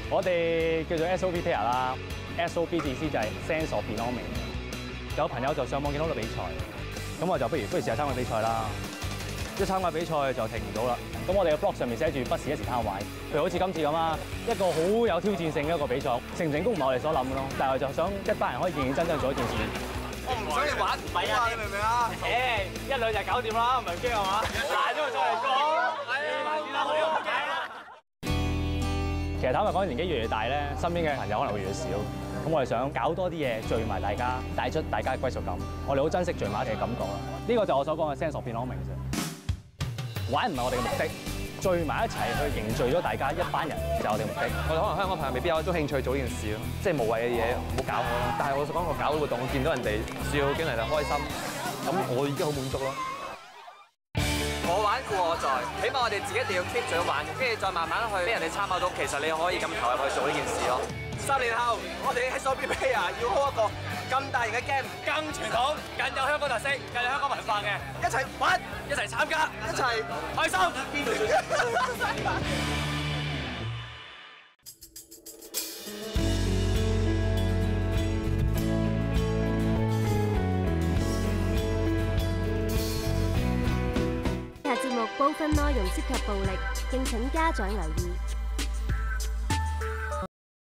我哋叫做 SOP player 啦 ，SOP 意思就係 sense of belonging。有朋友就上網見到個比賽，咁我就不如試下參加比賽啦。一參加比賽就停唔到啦。咁我哋嘅 blog 上面寫住不是一時貪玩，譬如好似今次咁啊，一個好有挑戰性嘅一個比賽，成唔成功唔係我哋所諗嘅咯，但係就想一班人可以認認真真做一件事。 我唔想你玩，唔係啊，你明唔明啊？ 一兩日搞掂啦，唔係驚係嘛？難咗咪再嚟講。其實坦白講，年紀越嚟越大咧，身邊嘅朋友可能會越嚟越少。咁我哋想搞多啲嘢，聚埋大家，帶出大家嘅歸屬感。我哋好珍惜聚埋一齊嘅感覺啦。呢個就我所講嘅 sense of belonging啫。玩唔係我哋嘅目的，聚埋一齊去凝聚咗大家一班人就係我哋嘅目的。 我哋可能香港朋友未必有一種興趣做呢件事咯，即係無謂嘅嘢唔好搞我咯。但係我講我搞活動，我見到人哋笑經歷就開心，咁我已經好滿足咯。 我玩故我在，起碼我哋自己一定要 keep 住玩，跟住再慢慢去俾人哋參考到，其實你可以咁投入去做呢件事咯。3年後，我哋 SOP player 要 hold 一個咁大型嘅 game， 更傳統、更有香港特色、更有香港文化嘅，一齊玩，一齊參加，一齊開心。 節目部分內容涉及暴力，敬請家長留意。